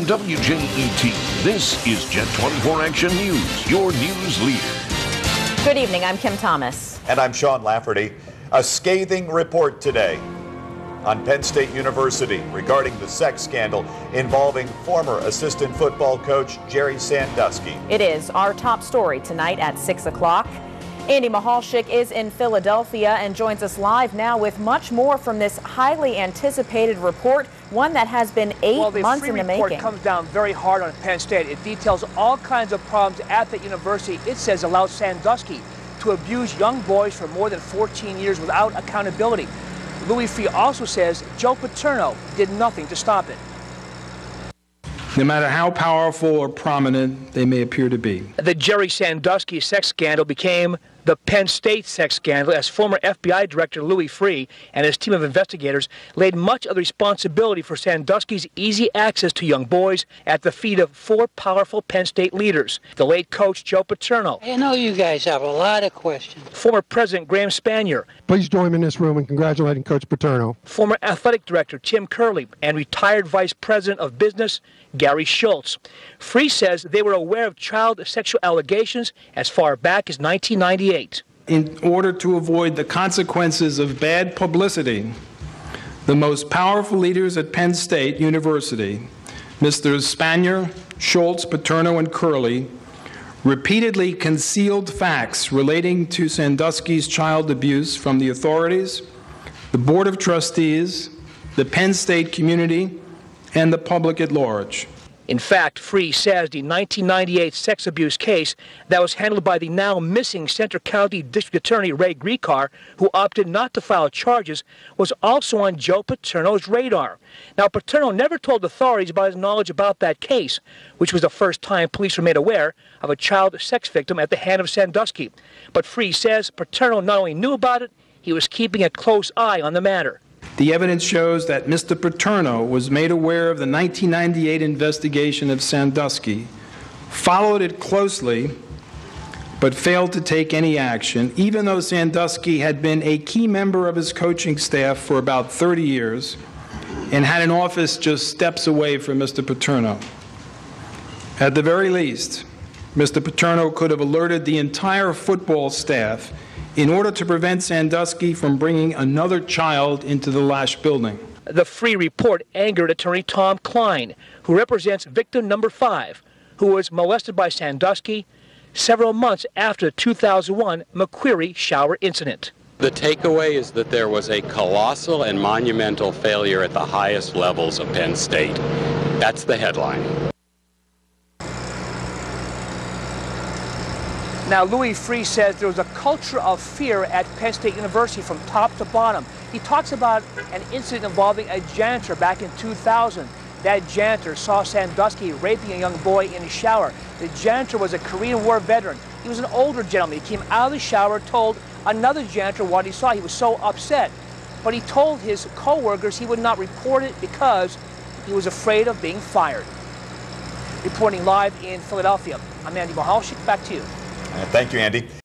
WJET, this is Jet 24 Action News, your news leader. Good evening, I'm Kim Thomas. And I'm Sean Lafferty. A scathing report today on Penn State University regarding the sex scandal involving former assistant football coach Jerry Sandusky. It is our top story tonight at 6 o'clock. Andy Michalczyk is in Philadelphia and joins us live now with much more from this highly anticipated report, one that has been 8 months in the making. The report comes down very hard on Penn State. It details all kinds of problems at the university. It says allowed Sandusky to abuse young boys for more than 14 years without accountability. Louis Freeh also says Joe Paterno did nothing to stop it. No matter how powerful or prominent they may appear to be. The Jerry Sandusky sex scandal became the Penn State sex scandal as former FBI Director Louis Freeh and his team of investigators laid much of the responsibility for Sandusky's easy access to young boys at the feet of 4 powerful Penn State leaders. The late coach Joe Paterno. I know you guys have a lot of questions. Former President Graham Spanier. Please join me in this room in congratulating Coach Paterno. Former Athletic Director Tim Curley and retired Vice President of Business Gary Schultz. Freeh says they were aware of child sexual allegations as far back as 1998. In order to avoid the consequences of bad publicity, the most powerful leaders at Penn State University, Mr. Spanier, Schultz, Paterno, and Curley, repeatedly concealed facts relating to Sandusky's child abuse from the authorities, the Board of Trustees, the Penn State community, and the public at large. In fact, Freeh says the 1998 sex abuse case that was handled by the now missing Centre County District Attorney Ray Griecar, who opted not to file charges, was also on Joe Paterno's radar. Now, Paterno never told authorities about his knowledge about that case, which was the first time police were made aware of a child sex victim at the hand of Sandusky. But Freeh says Paterno not only knew about it, he was keeping a close eye on the matter. The evidence shows that Mr. Paterno was made aware of the 1998 investigation of Sandusky, followed it closely, but failed to take any action, even though Sandusky had been a key member of his coaching staff for about 30 years and had an office just steps away from Mr. Paterno. At the very least, Mr. Paterno could have alerted the entire football staff in order to prevent Sandusky from bringing another child into the Lasch building. The Freeh report angered attorney Tom Klein, who represents victim number 5, who was molested by Sandusky several months after the 2001 McQueary shower incident. The takeaway is that there was a colossal and monumental failure at the highest levels of Penn State. That's the headline. Now, Louis Freeh says there was a culture of fear at Penn State University from top to bottom. He talks about an incident involving a janitor back in 2000. That janitor saw Sandusky raping a young boy in a shower. The janitor was a Korean War veteran. He was an older gentleman. He came out of the shower, told another janitor what he saw. He was so upset. But he told his co-workers he would not report it because he was afraid of being fired. Reporting live in Philadelphia, I'm Andy Michalczyk. Back to you. Thank you, Andy.